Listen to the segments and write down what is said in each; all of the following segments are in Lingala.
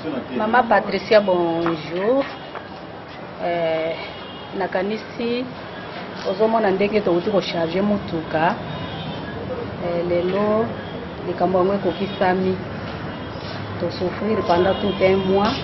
Maman Patricia, bonjour. Nakanisi ozomona ndenge touti kocharge mutuka lelo likambo yango ekokisami tosouffrir pendant tout un mois.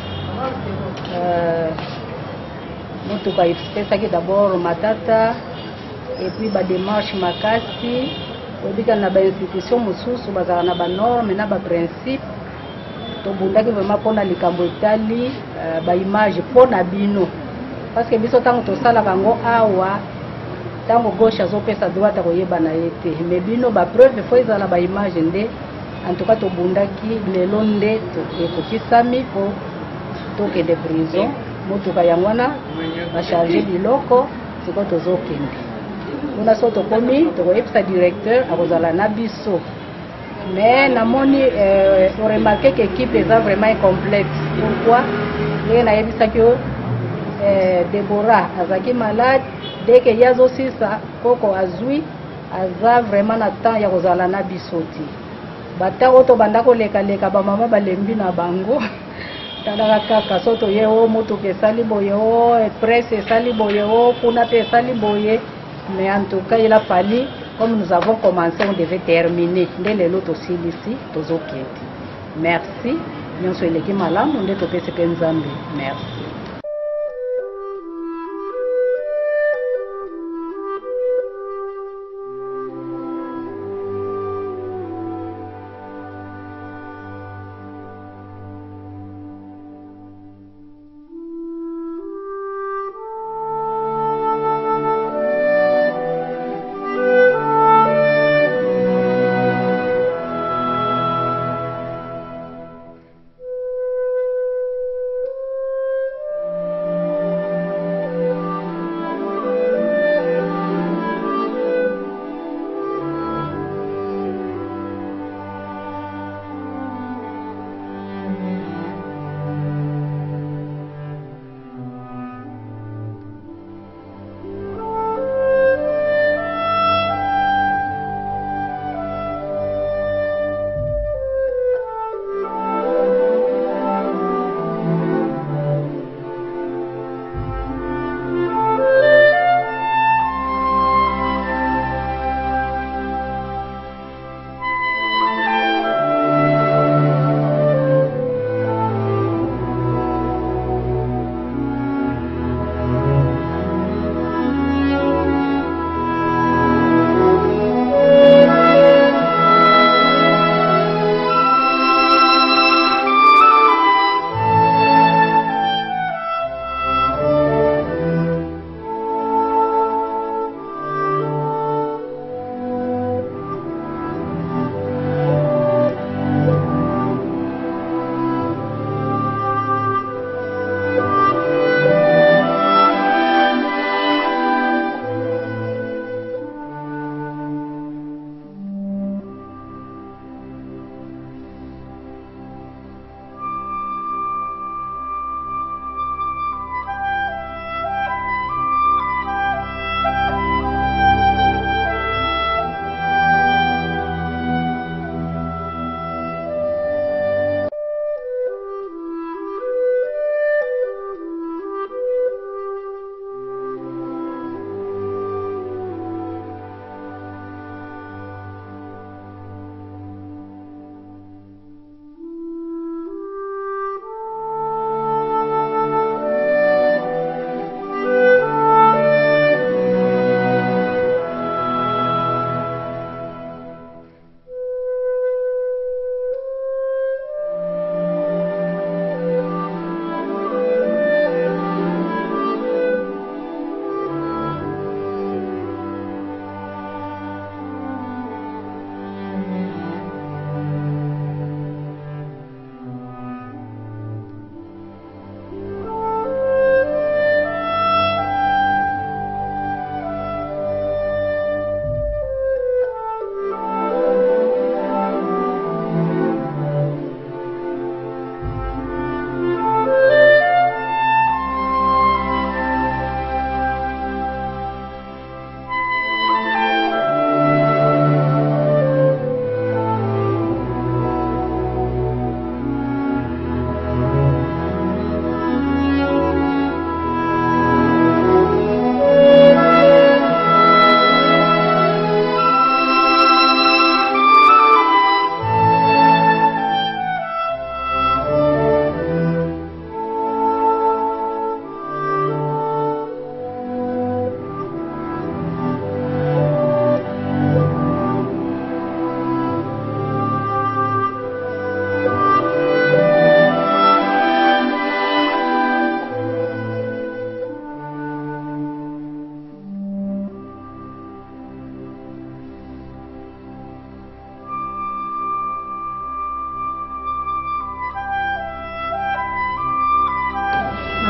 Mutuka epesaki d'abord matata et puis badémarche makasi oyebika na bainstitution mosusu bazala na banorme na baprincipe tobundaki vraiment mpona likambo etali baimage mpona bino parce que biso ntango tosalaka yango awa ntango gauche azopesa droite akoyebana ye te mais bino bapreuve fo ezala baimage nde en tout cas tobundaki lelo nde ekokisami mpo tokende prison motuka yango wana bacharge biloko sikoyo tozokende kuna so tokomi tokoyebisa directeur akozala na biso mais namoni oremarke que équipe eza vraiment incomplète. Pourquoi? Ndenge nayebisaki yo Deborah azalaki malade dès que ye azosisa koko azwi aza vraiment na temps ya kozala na biso ti batango oyo tobanda kolekaleka bamama balembi na bango talaka kaka so toye o motuka esali boye o presse esali boye o kuna te esali boye mais en tout cas il a fallu comme nous avons commencé on devait terminer nde lelo tosilisi tozokende merci nyonso eleki malamu nde topesi mpe nzambe merci.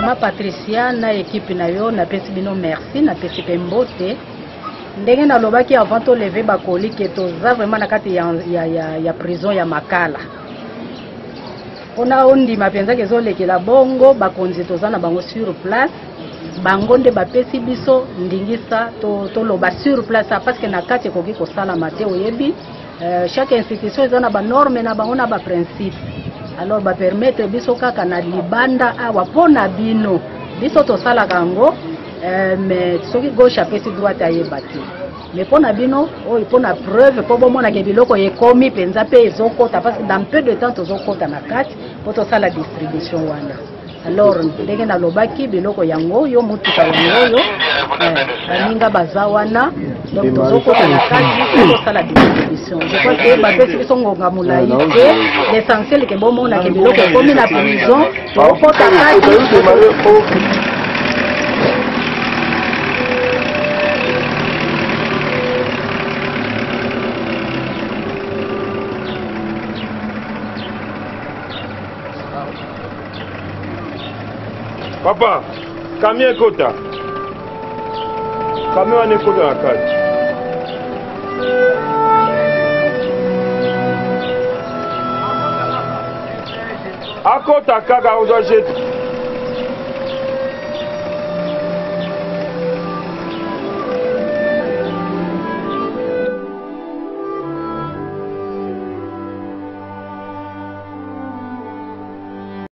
Mama Patricia na équipe na yo na pesi bino merci na pesi pe mbote ndenge na lobaki avant to lever bakoli ke toza vraiment na kati ya prison ya Makala ona ondima penza ke zolekela bongo bakonzi toza na bango sur place bango nde bapesi biso ndingisa to loba sur place parce que na kati ekoki kosala mate oyebi chaque institution eza na ba norme na bango na ba principe alors ba permettre biso kaka na libanda awa pona bino biso tosala kango mais soki gauche apesi droite ayeba te mais pona bino oyo pona preuve po bomona ke biloko ekomi penza pe ezokota parce que dans peu de temps tozokota na kati po tosala distribution wana alors ndenge na lobaki biloko yango yo mutuka yango yo baninga baza wana donc tozokota na kati tosala distribution je crois que bapesi biso ngonga molai te l'essentiel ke bomona ke biloko ekomi na prison tokota kati. Papa, camion kota. Camion ane kota na kati. Akota kaka ozo jeti.